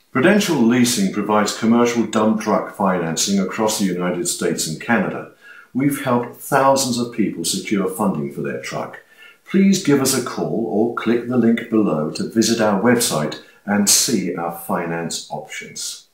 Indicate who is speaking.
Speaker 1: Prudential Leasing provides commercial dump truck financing across the United States and Canada. We've helped thousands of people secure funding for their truck. Please give us a call or click the link below to visit our website and see our finance options.